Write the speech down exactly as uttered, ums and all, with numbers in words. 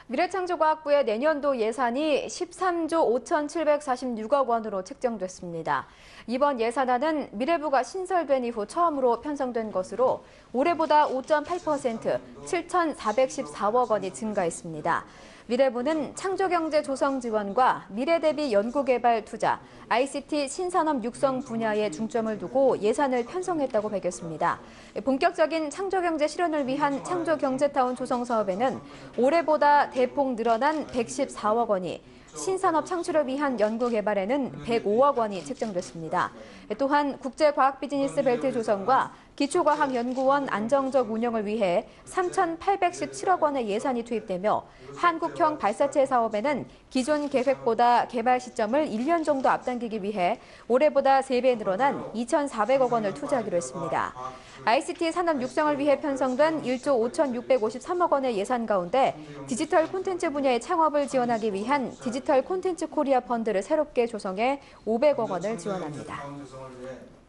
미래창조과학부의 내년도 예산이 십삼조 오천칠백사십육억 원으로 책정됐습니다. 이번 예산안은 미래부가 신설된 이후 처음으로 편성된 것으로 올해보다 오 점 팔 퍼센트 칠천사백십사억 원이 증가했습니다. 미래부는 창조경제 조성 지원과 미래 대비 연구개발 투자, 아이씨티 신산업 육성 분야에 중점을 두고 예산을 편성했다고 밝혔습니다. 본격적인 창조경제 실현을 위한 창조경제타운 조성 사업에는 올해보다 대폭 늘어난 백십사억 원이, 신산업 창출을 위한 연구개발에는 백오억 원이 책정됐습니다. 또한 국제과학비즈니스 벨트 조성과 기초과학연구원 안정적 운영을 위해 삼천팔백십칠억 원의 예산이 투입되며 한국형 발사체 사업에는 기존 계획보다 개발 시점을 일 년 정도 앞당기기 위해 올해보다 세 배 늘어난 이천사백억 원을 투자하기로 했습니다. 아이씨티 산업 육성을 위해 편성된 일조 오천육백오십삼억 원의 예산 가운데 디지털 콘텐츠 분야의 창업을 지원하기 위한 디지털 콘텐츠 코리아 펀드를 새롭게 조성해 오백억 원을 지원합니다.